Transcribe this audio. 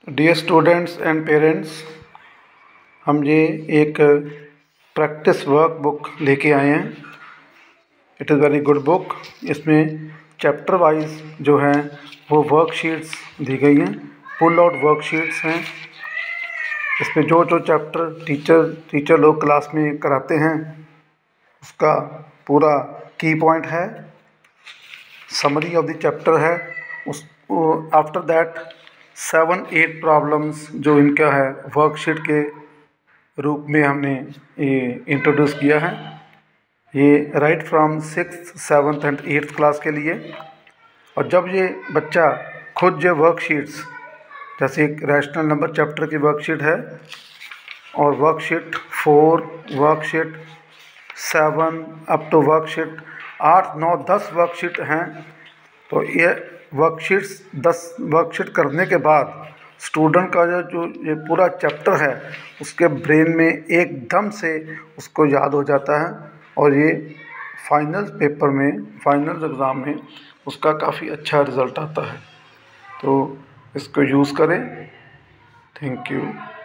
Dear students and parents, हम ये एक प्रैक्टिस वर्क बुक लेके आए हैं। It is very good book. इसमें चैप्टर वाइज जो है वो वर्कशीट्स दी गई हैं, पुल आउट वर्कशीट्स हैं। इसमें जो जो चैप्टर टीचर लोग क्लास में कराते हैं उसका पूरा की पॉइंट है, समरी ऑफ द चैप्टर है। उस आफ्टर दैट 7-8 प्रॉब्लम्स जो इनका है वर्कशीट के रूप में हमने ये इंट्रोड्यूस किया है। ये right from 6th 7th and 8th class के लिए। और जब ये बच्चा खुद जो वर्कशीट्स, जैसे एक रैशनल नंबर चैप्टर की वर्कशीट है और worksheet 4, worksheet 7 up to worksheet 8, 9, 10 worksheet हैं। तो ये वर्कशीट्स 10 वर्कशीट करने के बाद स्टूडेंट का जो ये पूरा चैप्टर है उसके ब्रेन में एकदम से उसको याद हो जाता है और ये फाइनल पेपर में, फाइनल एग्ज़ाम में उसका काफ़ी अच्छा रिज़ल्ट आता है। तो इसको यूज़ करें। Thank you.